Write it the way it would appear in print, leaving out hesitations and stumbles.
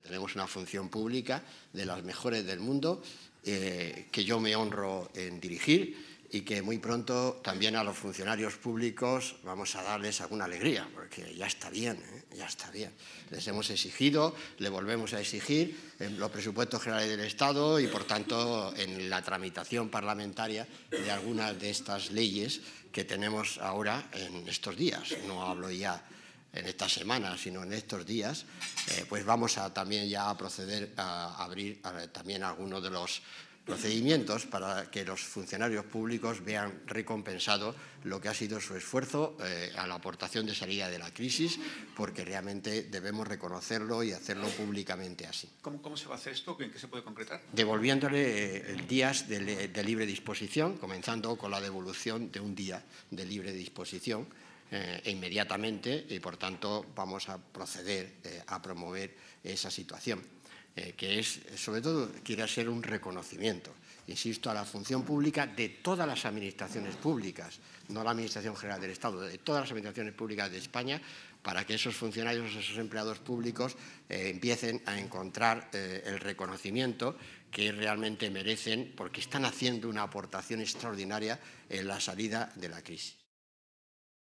Tenemos una función pública de las mejores del mundo, que yo me honro en dirigir, y que muy pronto también a los funcionarios públicos vamos a darles alguna alegría, porque ya está bien, ya está bien. Les hemos exigido, le volvemos a exigir en los presupuestos generales del Estado y, por tanto, en la tramitación parlamentaria de algunas de estas leyes que tenemos ahora en estos días. No hablo ya en estas semanas, sino en estos días, pues vamos a también ya a proceder a abrir también algunos de los procedimientos para que los funcionarios públicos vean recompensado lo que ha sido su esfuerzo a la aportación de salida de la crisis, porque realmente debemos reconocerlo y hacerlo públicamente así. ¿Cómo se va a hacer esto? ¿En qué se puede concretar? Devolviéndole días de libre disposición, comenzando con la devolución de un día de libre disposición inmediatamente, y por tanto vamos a proceder a promover esa situación. Que es, sobre todo, quiere ser un reconocimiento, insisto, a la función pública de todas las administraciones públicas, no la Administración General del Estado, de todas las administraciones públicas de España, para que esos funcionarios, esos empleados públicos empiecen a encontrar el reconocimiento que realmente merecen, porque están haciendo una aportación extraordinaria en la salida de la crisis.